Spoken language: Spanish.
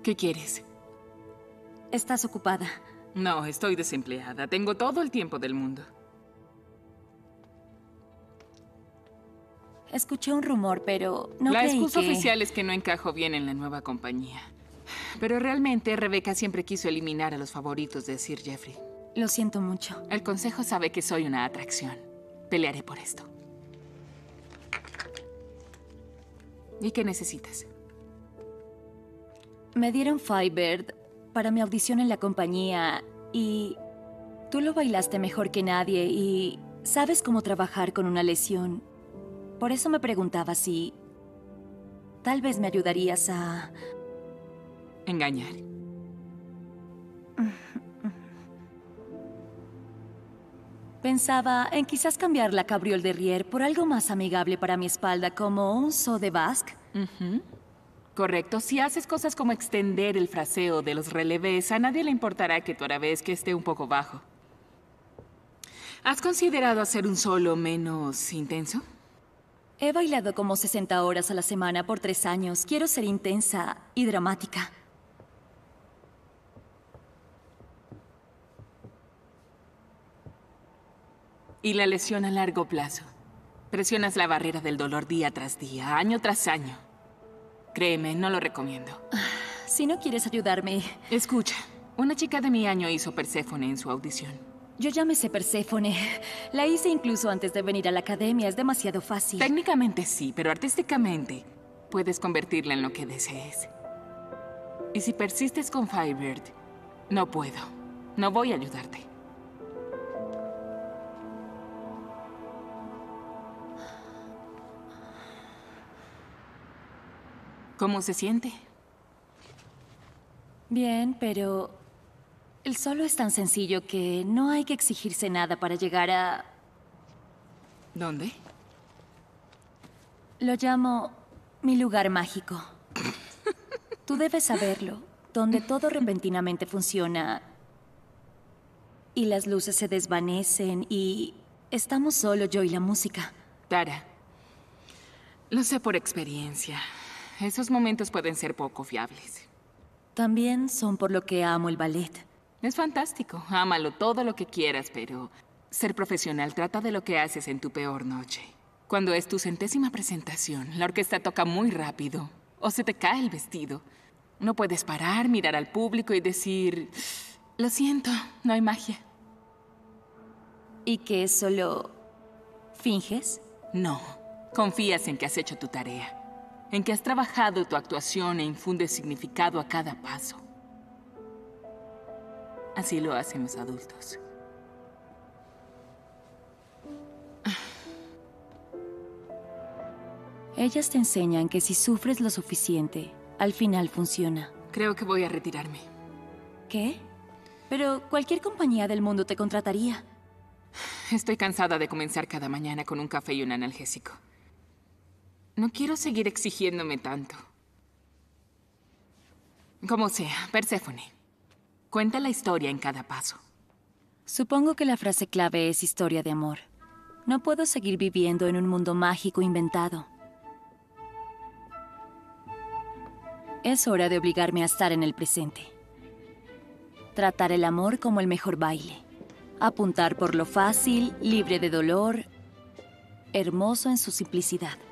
¿Qué quieres? ¿Estás ocupada? No, estoy desempleada. Tengo todo el tiempo del mundo. Escuché un rumor, pero no La creí excusa que... oficial es que no encajo bien en la nueva compañía. Pero realmente Rebecca siempre quiso eliminar a los favoritos de Sir Jeffrey. Lo siento mucho. El consejo sabe que soy una atracción. Pelearé por esto. ¿Y qué necesitas? Me dieron Firebird para mi audición en la compañía y tú lo bailaste mejor que nadie y sabes cómo trabajar con una lesión. Por eso me preguntaba si tal vez me ayudarías a... Engañar. Pensaba en quizás cambiar la cabriole de Rier por algo más amigable para mi espalda, como un saut de basque. Correcto. Si haces cosas como extender el fraseo de los relevés, a nadie le importará que tu arabesque esté un poco bajo. ¿Has considerado hacer un solo menos intenso? He bailado como 60 horas a la semana por 3 años. Quiero ser intensa y dramática. Y la lesión a largo plazo. Presionas la barrera del dolor día tras día, año tras año. Créeme, no lo recomiendo. Si no quieres ayudarme... Escucha, una chica de mi año hizo Perséfone en su audición. Yo ya me sé Perséfone. La hice incluso antes de venir a la academia. Es demasiado fácil. Técnicamente sí, pero artísticamente puedes convertirla en lo que desees. Y si persistes con Firebird, no puedo. No voy a ayudarte. ¿Cómo se siente? Bien, pero el solo es tan sencillo que no hay que exigirse nada para llegar a... ¿Dónde? Lo llamo mi lugar mágico. Tú debes saberlo, donde todo repentinamente funciona y las luces se desvanecen y estamos solo yo y la música. Tara, lo sé por experiencia. Esos momentos pueden ser poco fiables. También son por lo que amo el ballet. Es fantástico. Ámalo todo lo que quieras, pero ser profesional trata de lo que haces en tu peor noche. Cuando es tu 100ª presentación, la orquesta toca muy rápido o se te cae el vestido. No puedes parar, mirar al público y decir, lo siento, no hay magia. ¿Y que solo finges? No, confías en que has hecho tu tarea, en que has trabajado tu actuación e infundes significado a cada paso. Así lo hacen los adultos. Ellas te enseñan que si sufres lo suficiente, al final funciona. Creo que voy a retirarme. ¿Qué? Pero cualquier compañía del mundo te contrataría. Estoy cansada de comenzar cada mañana con un café y un analgésico. No quiero seguir exigiéndome tanto. Como sea, Perséfone. Cuenta la historia en cada paso. Supongo que la frase clave es historia de amor. No puedo seguir viviendo en un mundo mágico inventado. Es hora de obligarme a estar en el presente. Tratar el amor como el mejor baile. Apuntar por lo fácil, libre de dolor, hermoso en su simplicidad.